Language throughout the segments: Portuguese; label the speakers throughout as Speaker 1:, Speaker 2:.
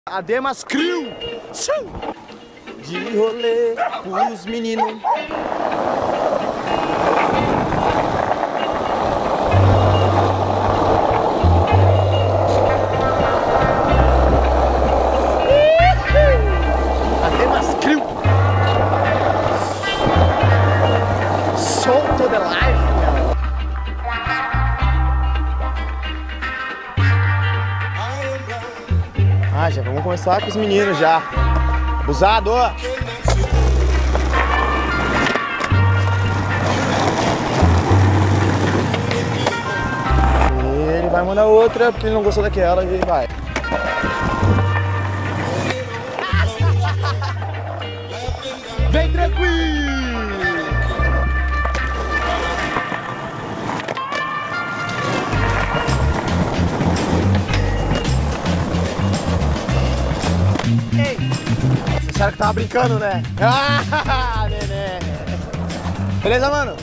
Speaker 1: Ademas Crew de rolê pros meninos. Ademas Crew solto de life, meu. Ah, já vamos começar com os meninos já. Abusado! Ele vai mandar outra porque ele não gostou daquela e vai. Vem tranquilo! Ei! Vocês acharam que tava brincando, né? Ah, neném! Beleza, mano?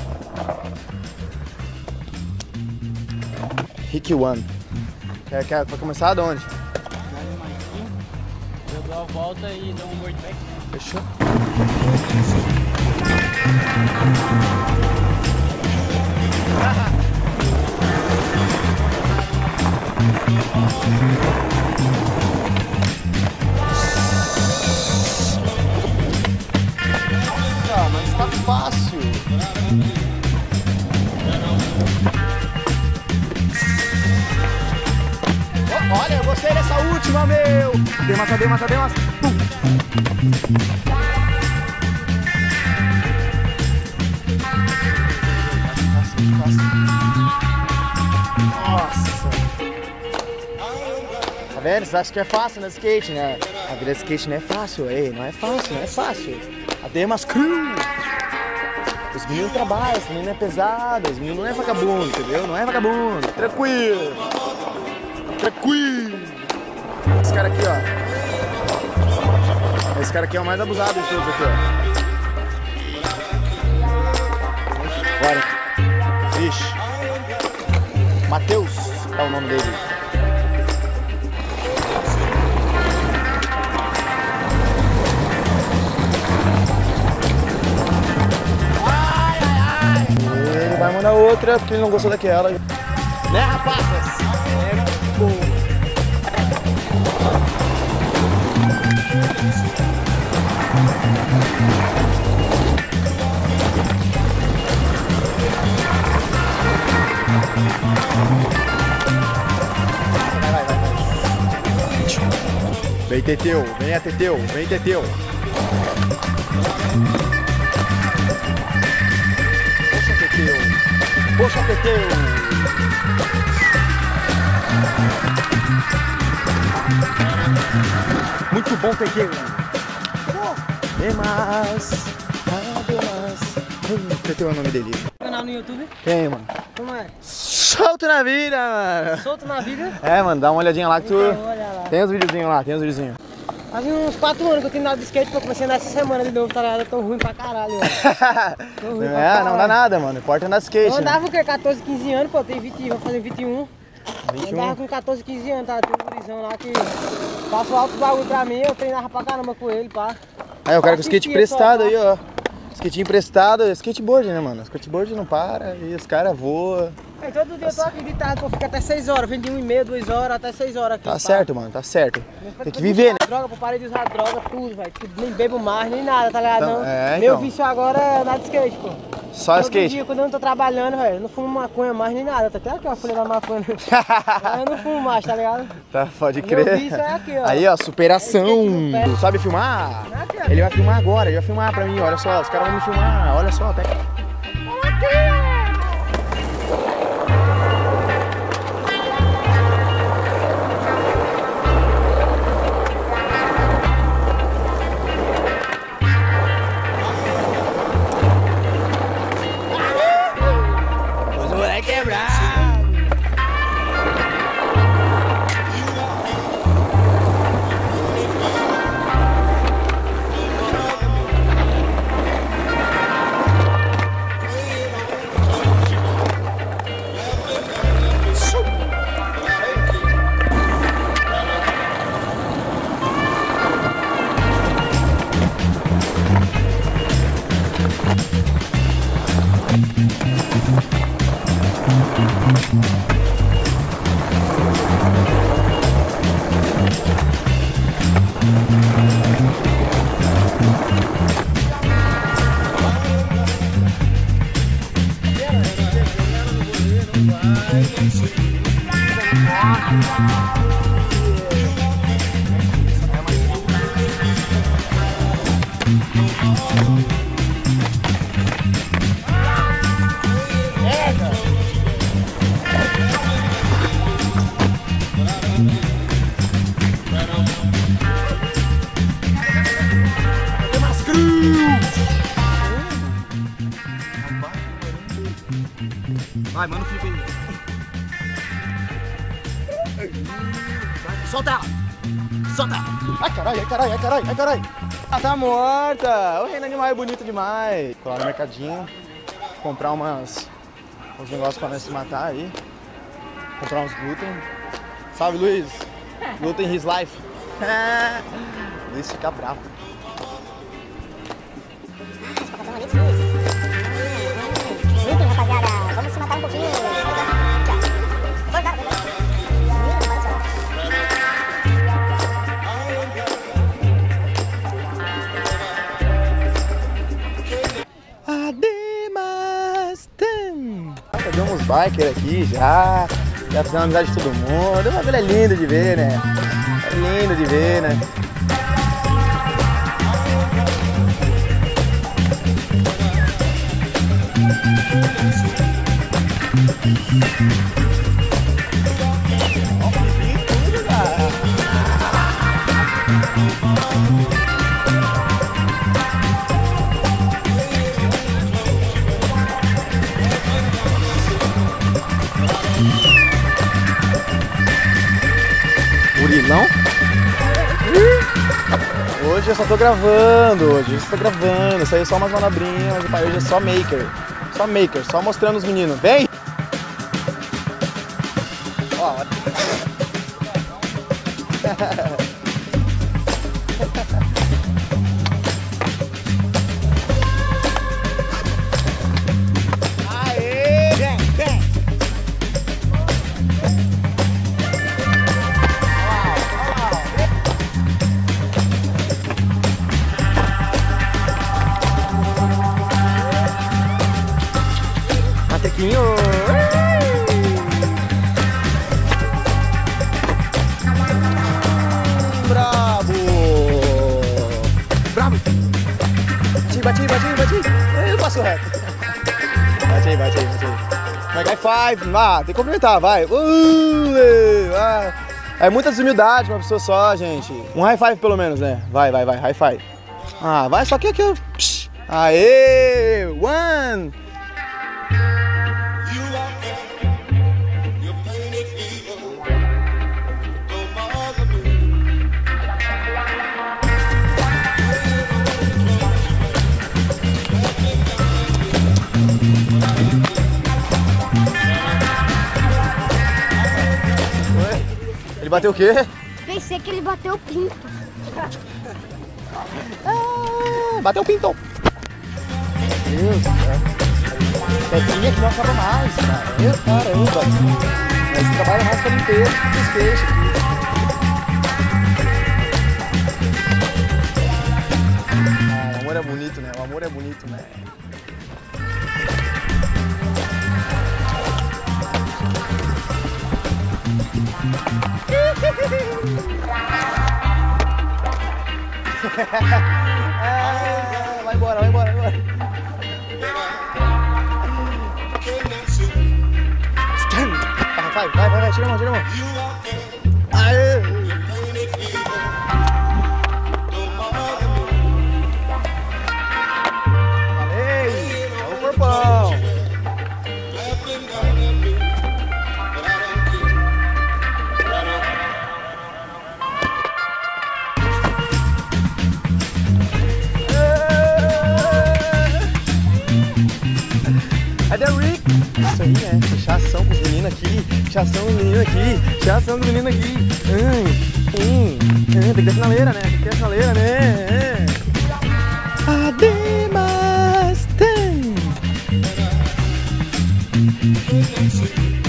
Speaker 1: Rick One. Quer pra começar de onde?
Speaker 2: Eu dou a volta e dou um mordback.
Speaker 1: Fechou? Nossa, mas tá fácil. Oh, olha, eu gostei dessa última, meu. Ademas. Nossa. Tá vendo? Vocês acham que é fácil no skate, né? A vida de skate não é fácil, ei, não é fácil. Ademas Crew. Os meninos trabalham, os meninos é pesado, os meninos não é vagabundo, entendeu? Não é vagabundo. Tranquilo. Esse cara aqui, ó. Esse cara aqui é o mais abusado de todos aqui, ó. Bora. Vixe. Matheus é o nome dele. Ele vai mandar outra porque ele não gostou daquela. Né, rapazes? É bom. Vai. Vem, Teteu, vem, Teteu. Poxa, Teteu. Muito bom, Teteu. Ademas. Teteu é o nome dele.
Speaker 2: Canal no YouTube?
Speaker 1: Tem, mano.
Speaker 2: Como é?
Speaker 1: Solto na vida, mano.
Speaker 2: Solto na vida?
Speaker 1: É, mano, dá uma olhadinha lá que tu...
Speaker 2: Então, olha lá.
Speaker 1: Tem os videozinhos lá,
Speaker 2: Faz uns 4 anos que eu tenho nada de skate, eu comecei nessa semana de novo, tá ligado? Eu tô ruim pra caralho, ó.
Speaker 1: Não dá nada, mano. Importa andar de skate.
Speaker 2: Eu andava com 14, 15 anos, pô, tenho 20, vou fazer 21.
Speaker 1: 21.
Speaker 2: Eu andava com 14, 15 anos, tá? Tem um gurizão lá que passou altos bagulho pra mim, eu treinava pra caramba com ele, pá.
Speaker 1: Aí, o cara com skate emprestado aí, ó. Skate emprestado, skateboard, né, mano? Skateboard não para e os caras voam.
Speaker 2: Aí, todo dia eu tô aqui de tarde, pô, fica até 6 horas, vem de 1h30, 2 horas, até 6 horas aqui.
Speaker 1: Tá certo, mano, tá certo. Tem que viver, né?
Speaker 2: Droga, pô, parei de usar droga, tudo, velho. Nem bebo mais, nem nada, tá ligado?
Speaker 1: Então,
Speaker 2: Não.
Speaker 1: então.
Speaker 2: Meu vício agora é andar de skate, pô.
Speaker 1: Só
Speaker 2: Todo
Speaker 1: skate.
Speaker 2: dia, quando eu não tô trabalhando, velho, eu não fumo maconha mais nem nada. Tá claro que é uma folha da maconha. Mas eu não fumo mais, tá ligado?
Speaker 1: Tá, pode
Speaker 2: Meu
Speaker 1: crer.
Speaker 2: vício é aqui, ó.
Speaker 1: Aí, ó, superação.
Speaker 2: É skate no pé.
Speaker 1: Sabe filmar?
Speaker 2: Nada.
Speaker 1: Ele vai filmar agora, ele vai filmar pra mim, olha só. Os caras vão me filmar, olha só, pega. Os moleque quebrar. Vai, manda o Felipe aí. Solta ela! Solta ela! Ai, caralho, ai, caralho, ai, caralho, ai, caralho! Ah, tá morta! O reino animal é bonito demais. Colar no mercadinho, comprar uns negócios pra nós se matar aí. Comprar uns glúten. Salve, Luiz! Glúten his life. Luiz fica bravo.
Speaker 3: Glúten, rapaziada! Vamos se matar um pouquinho!
Speaker 1: Fazer uns bikers aqui já fizemos amizade de todo mundo. O bagulho é lindo de ver, né? É lindo de ver, né? Burilão? Hoje eu só tô gravando, saiu só umas manobrinhas, mas hoje é só maker, só mostrando os meninos. Vem! Ó, aê! Vem, vem! Matequinho! Bravo! Bravo! Bati! Eu passo reto. Bati. Vai, high five! Tem que cumprimentar, vai! É muita desumildade pra uma pessoa só, gente. Um high five pelo menos, né? Vai, high five. Ah, vai, só que aqui eu... Aê! One! Ele bateu o quê?
Speaker 3: Pensei que ele bateu o pinto.
Speaker 1: Bateu o pinto. Meu Deus, cara. Pedrinha que não acaba mais, cara. Meu caramba. Mas trabalha mais para inteiro que os peixes aqui. O amor é bonito, né? O amor é bonito, né? Vai embora. Vai, tira a mão. Aê! Falei! É o corpão! Cadê o Rick? Isso aí, né? Chação com os meninos aqui. Chação dos meninos aqui. Tem que ter finaleira, né? Ademais tem.